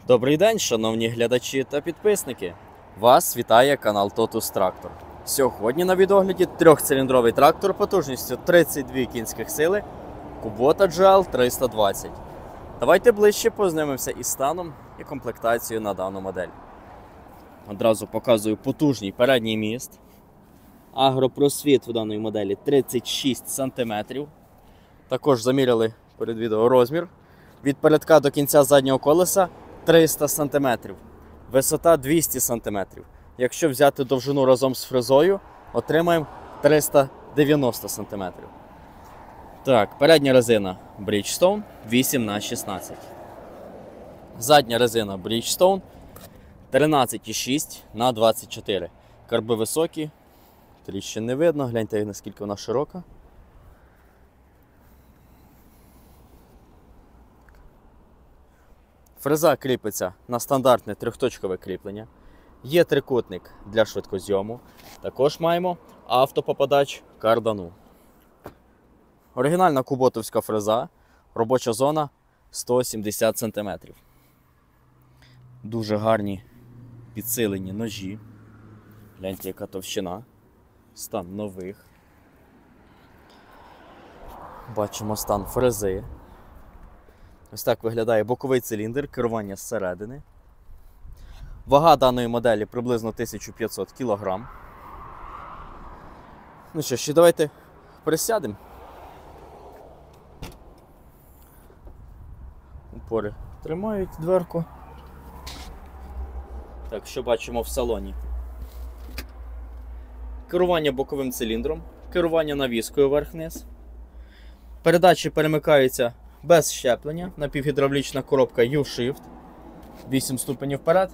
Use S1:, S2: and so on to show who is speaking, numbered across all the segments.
S1: Добрий день, шановні глядачі та підписники! Вас вітає канал Totus Tractor. Сьогодні на відогляді трьохциліндровий трактор потужністю 32 кінських сили Kubota GL 320. Давайте ближче познайомимося із станом і комплектацією на дану модель. Одразу показую потужний передній міст. Агропросвіт в даної моделі 36 см. Також заміряли перед відео розмір. Від передка до кінця заднього колеса 300 см. Висота 200 см. Якщо взяти довжину разом з фрезою, отримаємо 390 см. Так, передня резина Bridgestone 8х16. Задня резина Bridgestone 13,6х24. Карби високі, тріщин не видно, гляньте, наскільки вона широка. Фреза кріпиться на стандартне трьохточкове кріплення. Є трикутник для швидкозйому. Також маємо автопопадач кардану. Оригінальна куботовська фреза. Робоча зона 170 см. Дуже гарні підсилені ножі. Гляньте, яка товщина. Стан нових. Бачимо стан фрези. Ось так виглядає боковий циліндр, керування зсередини. Вага даної моделі приблизно 1500 кг. Ну що, ще давайте присядемо. Опори тримають дверку. Так, що бачимо в салоні? Керування боковим циліндром, керування навіскою вверх-вниз. Передачі перемикаються без щеплення, напівгідравлічна коробка U-Shift, 8 ступенів вперед,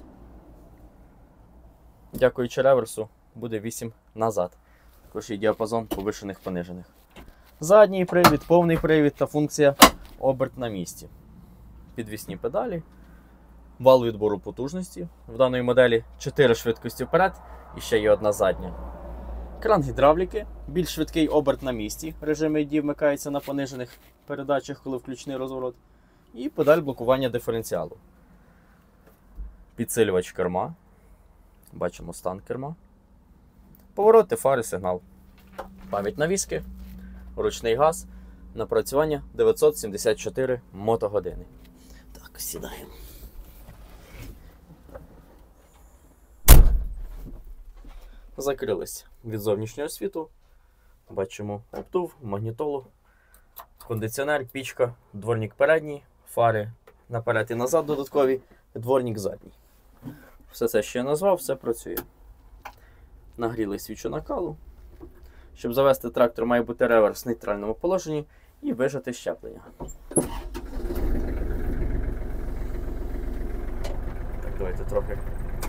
S1: дякуючи реверсу, буде 8 назад. Також є діапазон повишених-понижених. Задній привід, повний привід та функція оберт на місці. Підвісні педалі, вал відбору потужності. В даної моделі 4 швидкості вперед і ще є одна задня. Кран гідравліки, більш швидкий оберт на місці, режим AD вмикається на понижених передачах, коли включений розворот. І педаль блокування диференціалу. Підсилювач керма. Бачимо стан керма. Повороти, фари, сигнал. Пам'ять навіски, ручний газ, напрацювання 974 мотогодини. Так, сідаємо. Закрились від зовнішнього світу. Бачимо обдув, магнітолу, кондиціонер, пічка, дворник передній, фари наперед і назад додаткові, дворник задній. Все це, що я назвав, все працює. Нагріли свічу накалу. Щоб завести трактор, має бути реверс в нейтральному положенні і вижати щеплення. Так, давайте трохи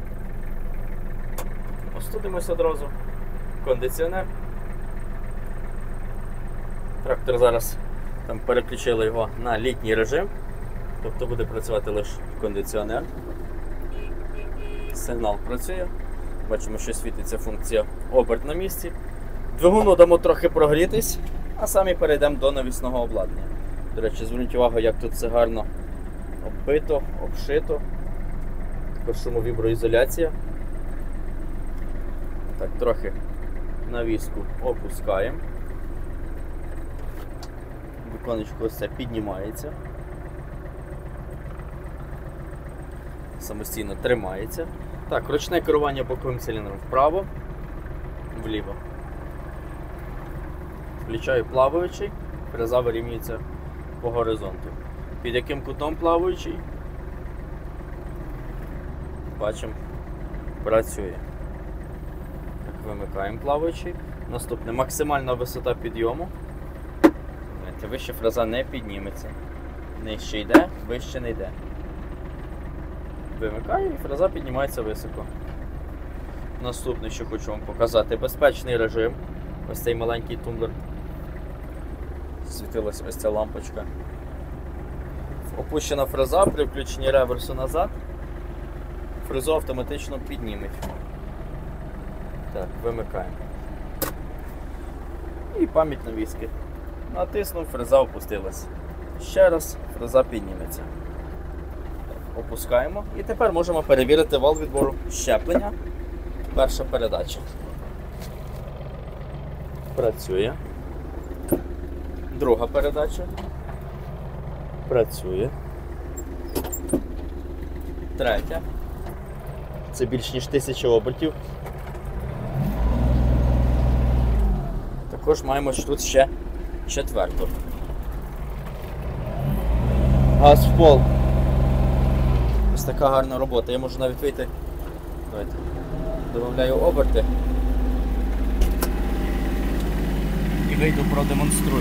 S1: остудимося одразу. Кондиціонер. Трактор зараз там переключили його на літній режим, тобто буде працювати лише кондиціонер. Сигнал працює. Бачимо, що світиться функція оберт на місці. Двигуну дамо трохи прогрітись, а самі перейдемо до навісного обладнання. До речі, зверніть увагу, як тут все гарно оббито, обшито. Також шумовіброізоляція. Так, трохи навіску опускаємо. Віконечко ось це піднімається. Самостійно тримається. Так, ручне керування боковим циліндром вправо, вліво. Включаю плаваючий, фреза вирівнюється по горизонту. Під яким кутом плаваючий? Бачимо, працює. Так, вимикаємо плаваючий. Наступне, максимальна висота підйому. Вище фреза не підніметься. Нижче йде, вище не йде. Вимикаю і фреза піднімається високо. Наступне, що хочу вам показати, безпечний режим. Ось цей маленький тумблер. Світилась ось ця лампочка. Опущена фреза, при включенні реверсу назад, фрезу автоматично підніметь. Так, вимикаємо. І пам'ять навіски. Натиснув, фреза опустилась. Ще раз, фреза підніметься. Опускаємо. І тепер можемо перевірити вал відбору щеплення. Перша передача. Працює. Друга передача. Працює. Третя. Це більш ніж 1000 обертів. Також маємо тут ще четверту. Газ в пол. Ось така гарна робота. Я можу навіть вийти. Давайте. Добавляю оберти. І вийду, продемонструю.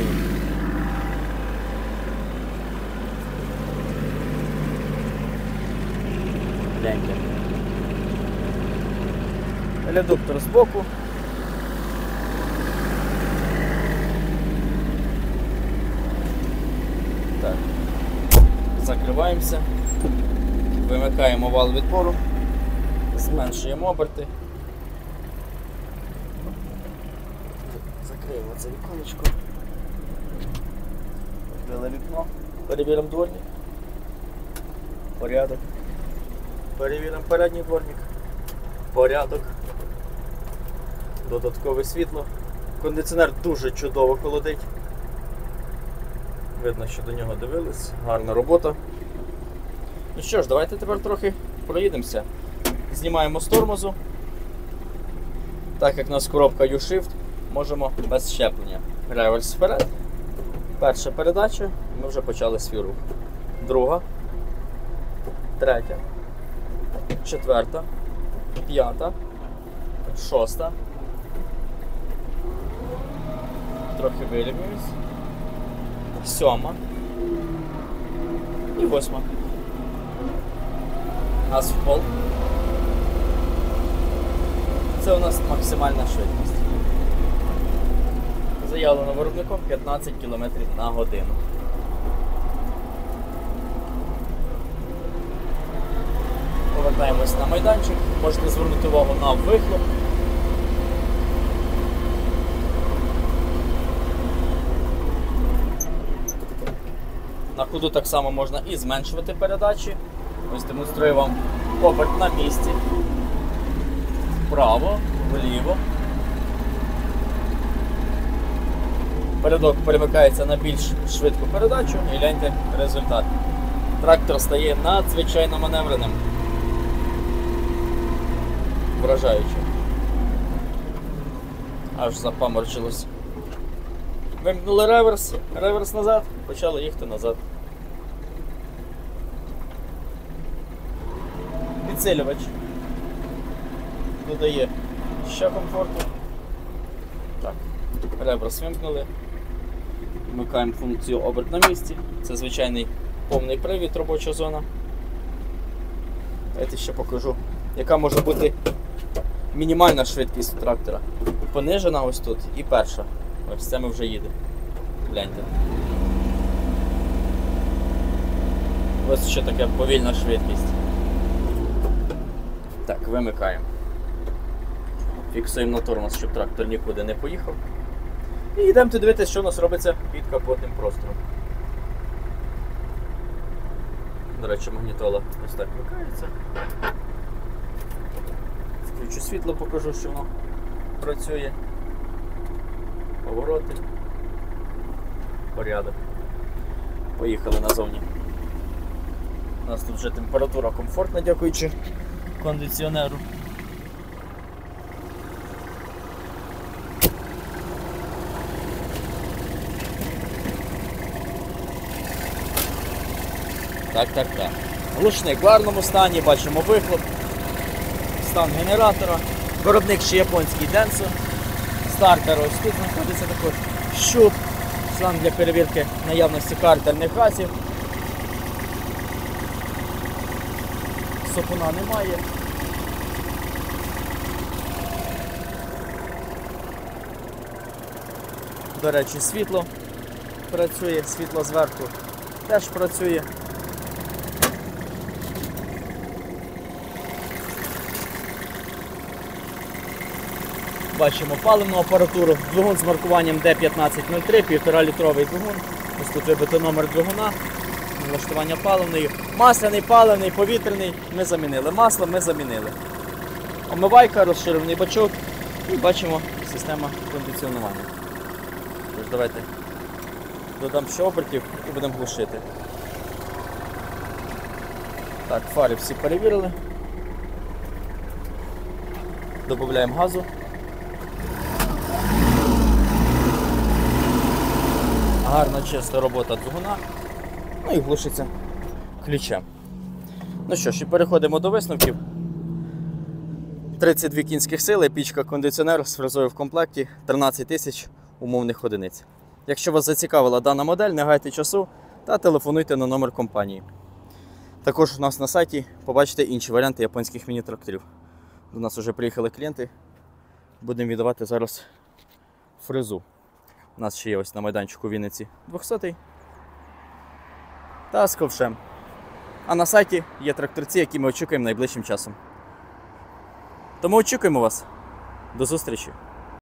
S1: Гляньте. Редуктор збоку. Так. Закриваємося. Вимикаємо вал відбору. Зменшуємо оберти. Закриємо це віконечко. Відкрили вікно. Перевіримо дворник. Порядок. Перевіримо передній дворник. Порядок. Додаткове світло. Кондиціонер дуже чудово холодить. Видно, що до нього дивились. Гарна робота. Ну що ж, давайте тепер трохи проїдемося. Знімаємо з тормозу. Так як у нас коробка U-Shift, можемо без щеплення. Реверс вперед. Перша передача. Ми вже почали свій рух. Друга. Третя. Четверта. П'ята. Шоста. Трохи вирівнююсь. Сьома. І восьма. Газ в пол. Це у нас максимальна швидкість. Заявлено виробником 15 км на годину. Повертаємось на майданчик. Можете звернути увагу на вихлоп. На ходу так само можна і зменшувати передачі. Ось демонструю вам оберт на місці. Вправо, вліво. Передок перемикається на більш швидку передачу і гляньте результат. Трактор стає надзвичайно маневреним. Вражаюче. Аж запаморчилось. Вимкнули реверс, реверс назад, почали їхати назад. Підсилювач додає ще комфорту. Так, реверс вимкнули. Вмикаємо функцію оберт на місці. Це звичайний повний привід, робоча зона. Давайте ще покажу, яка може бути мінімальна швидкість у трактора. Понижена ось тут і перша. Ось це ми вже їдемо. Гляньте. Ось що таке повільна швидкість. Так, вимикаємо. Фіксуємо на тормоз, щоб трактор нікуди не поїхав. І йдемо дивитися, що у нас робиться під капотним простором. До речі, магнітола ось так вмикається. Включу світло, покажу, що воно працює. Повороти. Порядок. Поїхали назовні. У нас тут вже температура комфортна, дякуючи кондиціонеру. Так. Глушник в гарному стані, бачимо вихлоп, стан генератора. Виробник ще японський Denso. Стартер ось тут знаходиться також. Щуп. Стан для перевірки наявності картерних газів. Сопуна немає. До речі, світло працює, світло зверху теж працює. Бачимо паливну апаратуру, двигун з маркуванням D1503, 1,5-літровий двигун. Ось тут вибито номер двигуна, налаштування паливної. Масляний, паливний, повітряний ми замінили. Масло ми замінили. Омивайка, розширений бачок і бачимо система кондиціонування. Тож давайте додам ще обертів і будемо глушити. Так, фари всі перевірили. Додаємо газу. Гарна чиста робота двигуна. Ну і глушиться ключем. Ну що ж, і переходимо до висновків. 32 кінських сили, пічка кондиціонер з фрезою в комплекті, 13 тисяч умовних одиниць. Якщо вас зацікавила дана модель, не гайте часу та телефонуйте на номер компанії. Також у нас на сайті побачите інші варіанти японських міні-тракторів. До нас вже приїхали клієнти. Будемо віддавати зараз фрезу. У нас ще є ось на майданчику в Вінниці 200-й та з ковшем. А на сайті є тракторці, які ми очікуємо найближчим часом. Тому очікуємо вас. До зустрічі!